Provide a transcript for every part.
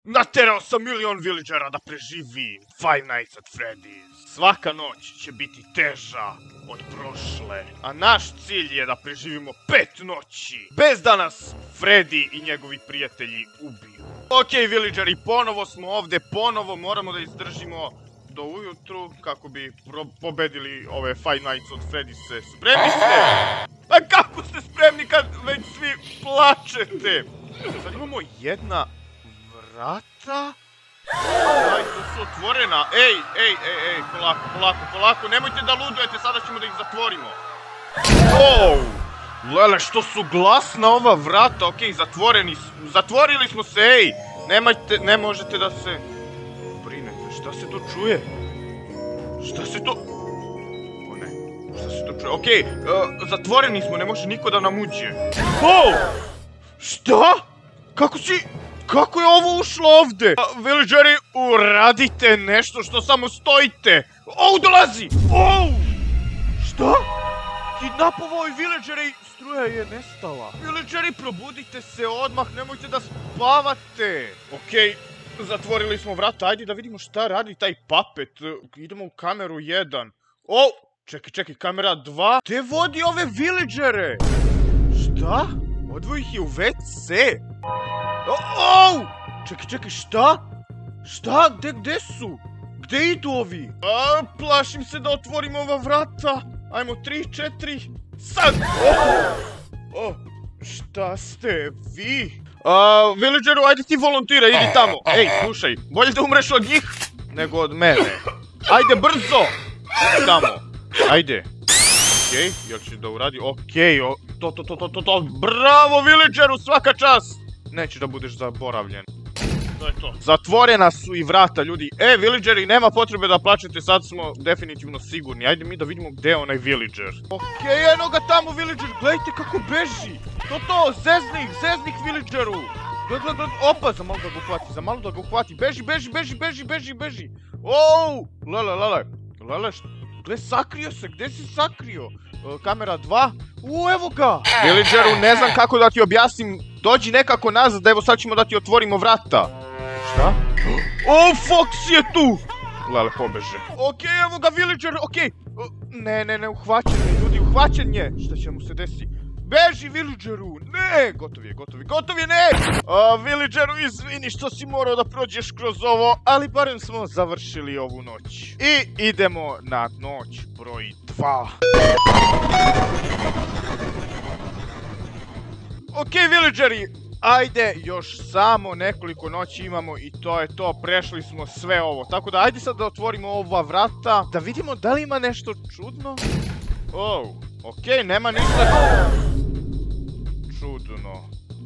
Naterao sam milion villagera da preživi Five Nights at Freddy's. Svaka noć će biti teža od prošle, a naš cilj je da preživimo 5 noći, bez da nas Freddy i njegovi prijatelji ubiju. Okej, villageri, ponovo smo ovdje, ponovo moramo da izdržimo do ujutru kako bi pobedili ove Five Nights at Freddy's. Spremni ste? A kako ste spremni kad već svi plačete? Sad imamo jedna vrata. Aj, to su otvorena. Ej, polako, nemojte da ludujete, sada ćemo da ih zatvorimo. Lele, što su glasna ova vrata, okej, zatvorili smo se, ej. Ne možete da se brinete, šta se to čuje? Šta se to... O ne, šta se to čuje? Okej, zatvoreni smo, ne može niko da nam uđe. Šta? Kako je ovo ušlo ovdje? Villageri, uradite nešto što samo stojite. Dolazi! Šta? Kidnapovao je villageri, struja je nestala. Villageri, probudite se odmah, nemojte da spavate. Okej, zatvorili smo vrata, ajde da vidimo šta radi taj papet. Idemo u kameru 1. Čekaj, kamera 2. Gdje vodi ove villagere? Šta? Odvoji ih je u WC. Čekaj, šta? Gdje su? Gdje idu ovi? Plašim se da otvorimo ova vrata. Ajmo, 3, 4, sad! Šta ste vi? Villageru, ajde ti volontiraj, idi tamo. Ej, slušaj, bolje da umreš od njih nego od mene. Ajde, brzo! Idi tamo. Ajde. Okej, jel će da uradi? Okej, to. Bravo, villageru, svaka čast! Neće da budeš zaboravljen. To je to. Zatvorena su i vrata, ljudi. Villageri, nema potrebe da plačete, sad smo definitivno sigurni. Ajde mi da vidimo gdje je onaj villager. Okej, eno ga tamo, villager, gledajte kako beži. To, zeznik villageru. Gled, opa, za malo da ga uhvati. Beži. Lele, gle, sakrio se, gdje si sakrio? Kamera 2. Evo ga! Villageru, ne znam kako da ti objasnim. Dođi nekako nazad, evo sad ćemo da ti otvorimo vrata. Šta? Fox je tu! Lele, pobeže. Okej, evo ga villager, okej. Ne, uhvaćen je, ljudi, uhvaćen je. Šta će mu se desi? Beži, villageru! Ne! Gotov je, ne! Villageru, izvini što si morao da prođeš kroz ovo, ali barem smo završili ovu noć. I idemo na noć broj 2. Okej, villageri, ajde, još samo nekoliko noći imamo i to je to, prešli smo sve ovo. Tako da, ajde sad da otvorimo ova vrata, da vidimo da li ima nešto čudno. Okej, nema ništa čudno.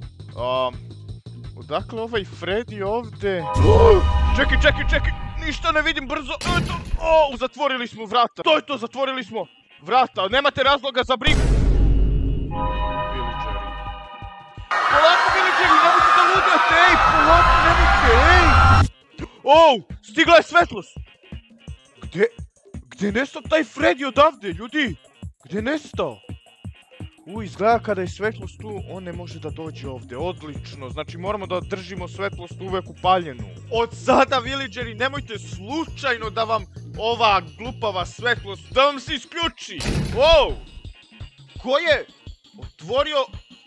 Odakle ovaj Freddy ovdje? Čekaj, ništa ne vidim, brzo. Zatvorili smo vrata. To je to, zatvorili smo vrata, nemate razloga za brigu. Polako, villageri, nemojte da ludujete, polako, nemojte, stigla je svetlost. Gdje je nestao taj Freddy odavde, ljudi? Gdje je nestao? Izgleda kada je svetlost tu, on ne može da dođe ovdje, odlično, znači moramo da držimo svetlost uvek upaljenu. Od sada, villageri, nemojte slučajno da vam ova glupava svetlost, da vam se isključi. Ko je otvorio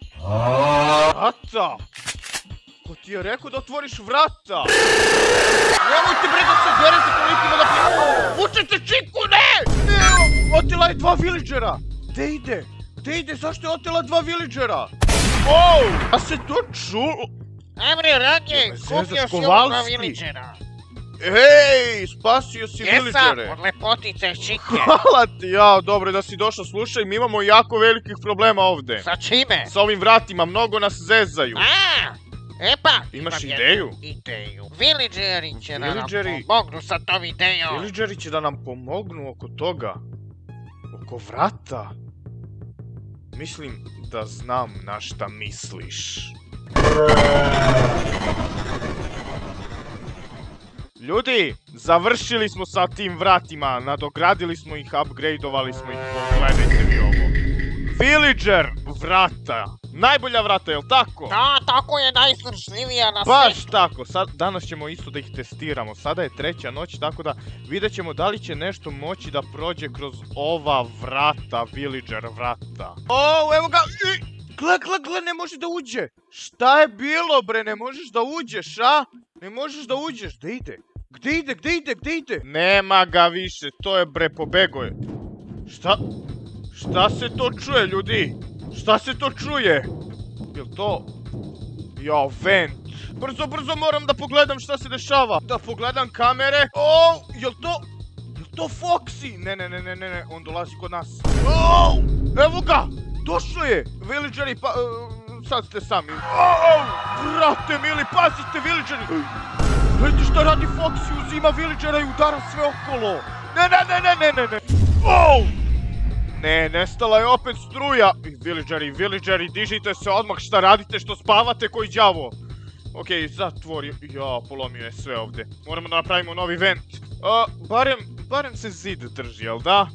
vrata? Ko ti je rekao da otvoriš vrata? Nemojte bre da se derete koliko ima da Vučete čiku, ne! Otela je 2 villagera! Gde ide? Zašto je otela 2 villagera? A se to čulo? Amre, Range, kupio si ovo 2 villagera. Hej, spasio si villagere. Jesam, od lepotice čike. Hvala ti, dobro da si došao, slušaj, mi imamo jako velikih problema ovdje. Sa čime? Sa ovim vratima, mnogo nas zezaju. Imaš ideju? Villageri će da nam pomognu sa tom idejom. Villageri će da nam pomognu oko toga. Oko vrata. Mislim da znam na šta misliš. Ljudi, završili smo sa tim vratima, nadogradili smo ih, upgradeovali smo ih, pogledajte vi ovo. Villager vrata. Najbolja vrata, jel tako? Da, tako je najstršljivija na Baš svijetu. tako, danas ćemo isto da ih testiramo. Sada je 3. noć, tako da vidjet ćemo da li će nešto moći da prođe kroz ova vrata, villager vrata. O, evo ga! Gle, ne može da uđe! Šta je bilo, bre, ne možeš da uđeš, a? Ne možeš da uđeš, gdje ide? Nema ga više, to je, bre, pobego je. Šta se to čuje, ljudi? Šta se to čuje? Jel to... Jao, vent. Brzo, moram da pogledam šta se dešava. Da pogledam kamere. O, jel to Foxy? Ne, on dolazi kod nas. O, evo ga, došao je. Villageri, pa... sad ste sami. O, brate mili, pazite, villageri. Gledajte šta radi Foxy, uzima villagera i udara sve okolo. Ne. O! Ne, nestala je opet struja. Villageri, dižite se odmah, šta radite, što spavate koji đavo. Okej, zatvori. Ja, polomio je sve ovdje. Moramo da napravimo novi vent. Barem se zid drži, jel da?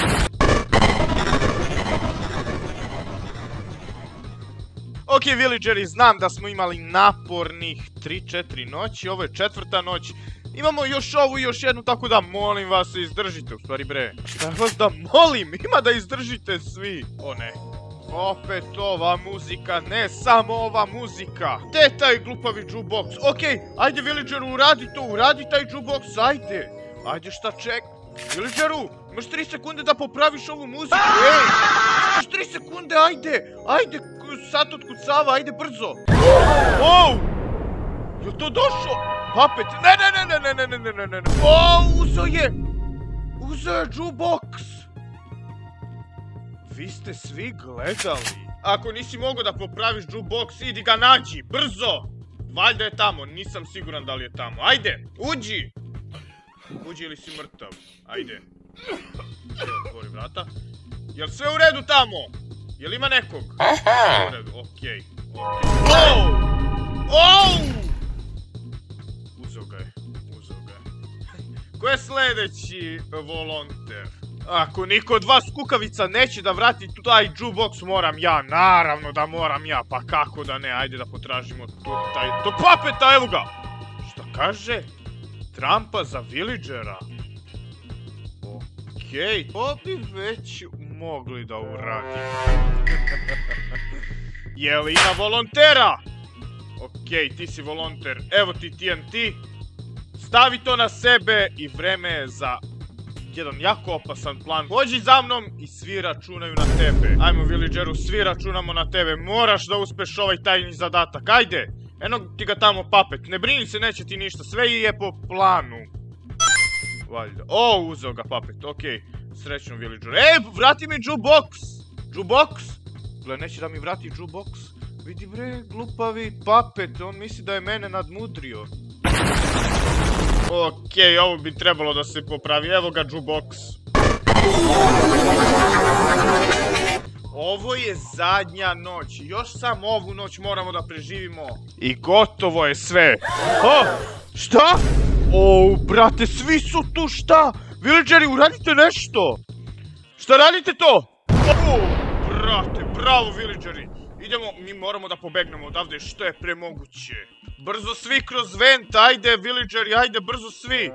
Ok, villageri, znam da smo imali napornih 3-4 noći, ovo je 4. noć. Imamo još ovu i još jednu, tako da molim vas se izdržite, u stvari bre. Šta vas da molim, ima da izdržite svi. O ne, opet ova muzika, ne samo ova muzika. Gdje taj glupavi jukebox? Okej, ajde villageru, uradi taj jukebox, ajde. Ajde, šta ček? Villageru, imaš 3 sekunde da popraviš ovu muziku, ej! Imaš 3 sekunde, ajde, sad otkucava, ajde brzo. Wow! Je to došao? Puppet, ne. O, uzeo je jukebox. Vi ste svi gledali. Ako nisi mogao da popraviš jukebox, idi ga nađi, brzo. Valjda je tamo, nisam siguran da li je tamo. Ajde, uđi. Uđi ili si mrtav. Ajde. Otvori vrata. Jel sve u redu tamo? Jel ima nekog? Sve u redu, okej. Uzeo ga je. Ko je sljedeći volonter? Ako niko od vas kukavica neće da vrati taj jukebox, moram ja. Naravno da moram ja, pa kako da ne. Ajde da potražimo to papeta, evo ga. Šta kaže? Trampa za villagera. Okej, to bi već mogli da uradimo. Jel ima volontera? Okej, ti si volonter. Evo ti TNT. Stavi to na sebe i vreme je za jedan jako opasan plan. Pođi za mnom i svi računaju na tebe. Ajmo villageru, svi računamo na tebe. Moraš da uspeš ovaj tajni zadatak. Ajde! Eno ti ga tamo papet. Ne brini se, neće ti ništa. Sve je po planu. Valjda. O, uzeo ga papet. Okej. Srećno villageru. Vrati mi jukebox! Jukebox? Gle, neće da mi vrati jukebox. Vidi bre, glupavi papet. On misli da je mene nadmudrio. Okej, ovo bi trebalo da se popravi. Evo ga jukebox. Ovo je zadnja noć. Još samo ovu noć moramo da preživimo. I gotovo je sve. Šta? O, brate, svi su tu, šta? Villageri, uradite nešto. Šta radite to? O, brate, bravo villageri. Idemo, mi moramo da pobegnemo odavde što je premoguće. Brzo svi kroz vent, ajde villageri, ajde brzo svi.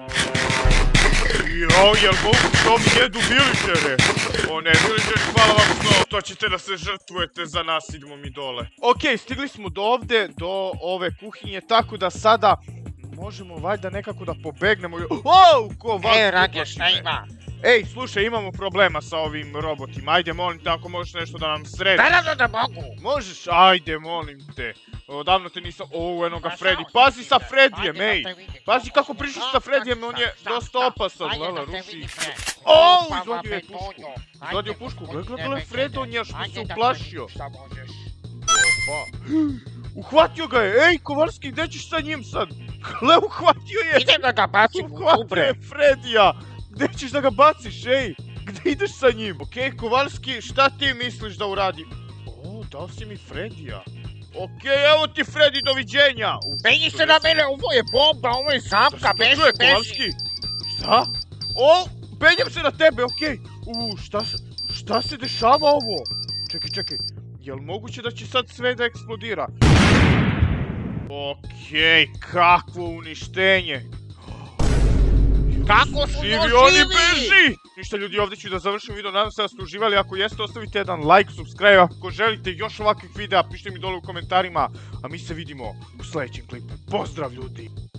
Jel mogu ovi jedu villagere? O ne, villageri, hvala vam što to ćete da se žrtvujete za nas, idemo mi dole. Okej, stigli smo do ovde, do ove kuhinje, tako da sada možemo valjda nekako da pobegnemo. Ko vas... Rage, šta ima? Ej, slušaj, imamo problema sa ovim robotima, ajde molim te ako možeš nešto da nam središ. Naravno da mogu. Možeš? Ajde, molim te. Odavno te nisam... eno ga Freddy. Pazi sa Freddyjem, ej! Pazi kako prišliš sa Freddyjem, on je dosta opasan. Gledaj, ruši. Izvadio je pušku. Izvadio pušku. Gledaj, Fred, on je što se uplašio. Opa. Uhvatio ga je, ej, Kovalski, gdje ćeš sa njim sad? Gle, uhvatio je. Idem da ga bacim u Uhvatio kubre. je Freddyja. Gdje ćeš da ga baciš, ej? Gdje ideš sa njim? Okej, Kovalski, šta ti misliš da uradi? O, dao si mi Freddyja. Okej, evo ti Freddy, doviđenja! Penji se na mene, ovo je bomba, ovo je zamka, beži, beži! Šta? O, penjem se na tebe, okej! Šta se dešava ovo? Čekaj, Jel moguće da će sad sve da eksplodira? Okej, kakvo uništenje. Kako su Živi, doživi? oni beži! Ništa ljudi, ovdje ću da završim video, nadam se da ste uživali, ako jeste ostavite jedan like, subscribe, ako želite još ovakvih videa, pišite mi dole u komentarima, a mi se vidimo u sljedećem klipu. Pozdrav ljudi!